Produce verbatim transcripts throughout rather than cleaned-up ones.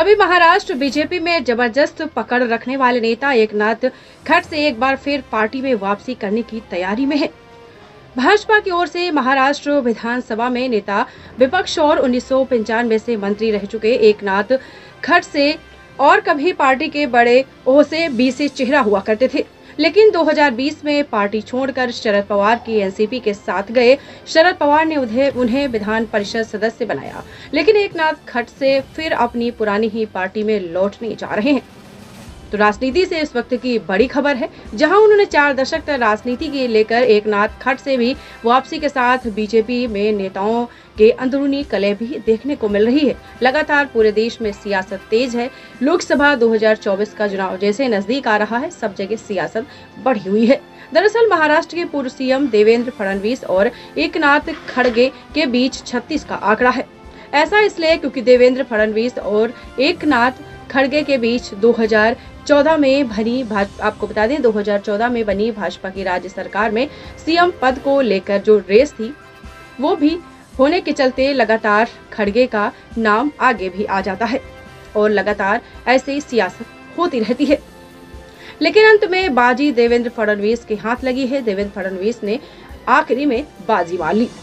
तभी महाराष्ट्र बीजेपी में जबरदस्त पकड़ रखने वाले नेता एकनाथ खडसे एक बार फिर पार्टी में वापसी करने की तैयारी में है। भाजपा की ओर से महाराष्ट्र विधानसभा में नेता विपक्ष और उन्नीस सौ पंचानवे से मंत्री रह चुके एकनाथ खडसे और कभी पार्टी के बड़े ओहदे बीसी चेहरा हुआ करते थे, लेकिन दो हज़ार बीस में पार्टी छोड़कर शरद पवार की एनसीपी के साथ गए। शरद पवार ने उन्हें उन्हें विधान परिषद सदस्य बनाया, लेकिन एकनाथ खडसे फिर अपनी पुरानी ही पार्टी में लौटने जा रहे हैं। तो राजनीति से इस वक्त की बड़ी खबर है, जहां उन्होंने चार दशक तक राजनीति के लेकर एकनाथ खडसे भी वापसी के साथ बीजेपी में नेताओं के अंदरूनी कलह भी देखने को मिल रही है। लगातार पूरे देश में सियासत तेज है। लोकसभा दो हज़ार चौबीस का चुनाव जैसे नजदीक आ रहा है, सब जगह सियासत बढ़ी हुई है। दरअसल महाराष्ट्र के पूर्व सीएम देवेंद्र फडणवीस और एकनाथ खड़गे के बीच छत्तीस का आंकड़ा है। ऐसा इसलिए क्योंकि देवेंद्र फडणवीस और एकनाथ खड़गे के बीच दो हज़ार चौदह में बनी आपको बता दें दो हज़ार चौदह में बनी भाजपा की राज्य सरकार में सीएम पद को लेकर जो रेस थी वो भी होने के चलते लगातार खड़गे का नाम आगे भी आ जाता है और लगातार ऐसे ही सियासत होती रहती है। लेकिन अंत में बाजी देवेंद्र फडणवीस के हाथ लगी है। देवेंद्र फडणवीस ने आखिरी में बाजी मार ली।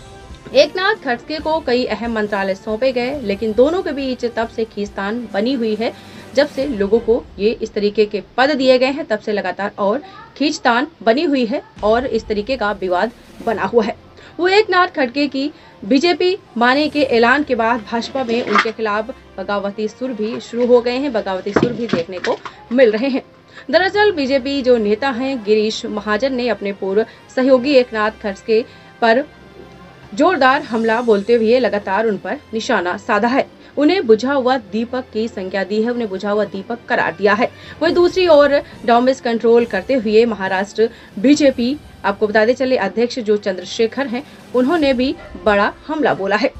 एकनाथ खडसे को कई अहम मंत्रालय सौंपे गए, लेकिन दोनों के बीच तब से खींचतान बनी हुई है। जब से लोगों को ये इस तरीके के पद दिए गए हैं, तब से लगातार और खींचतान बनी हुई है और इस तरीके का विवाद बना हुआ है। वो एकनाथ खड़गे की बीजेपी माने के ऐलान के बाद भाजपा में उनके खिलाफ बगावती सुर भी शुरू हो गए हैं। बगावती सुर भी देखने को मिल रहे हैं। दरअसल बीजेपी जो नेता हैं गिरीश महाजन ने अपने पूर्व सहयोगी एकनाथ खडसे पर जोरदार हमला बोलते हुए लगातार उन पर निशाना साधा है। उन्हें बुझा हुआ दीपक की संज्ञा दी है, उन्हें बुझा हुआ दीपक करार दिया है। वही दूसरी ओर डोमेस कंट्रोल करते हुए महाराष्ट्र बीजेपी आपको बताते चले अध्यक्ष जो चंद्रशेखर हैं, उन्होंने भी बड़ा हमला बोला है।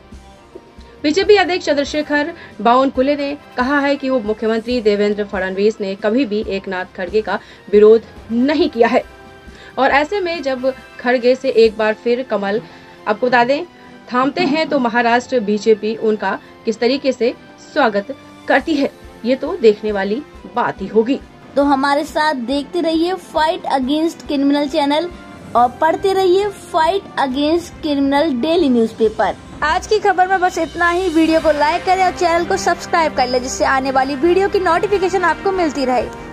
बीजेपी अध्यक्ष चंद्रशेखर बावनकुले ने कहा है कि वो मुख्यमंत्री देवेंद्र फडणवीस ने कभी भी एकनाथ खड़गे का विरोध नहीं किया है और ऐसे में जब खड़गे से एक बार फिर कमल आपको बता दें थामते हैं तो महाराष्ट्र बीजेपी उनका किस तरीके से स्वागत करती है, ये तो देखने वाली बात ही होगी। तो हमारे साथ देखते रहिए फाइट अगेंस्ट क्रिमिनल चैनल और पढ़ते रहिए fight against criminal daily newspaper. आज की खबर में बस इतना ही। वीडियो को लाइक करें और चैनल को सब्सक्राइब कर ले, जिससे आने वाली वीडियो की नोटिफिकेशन आपको मिलती रहे।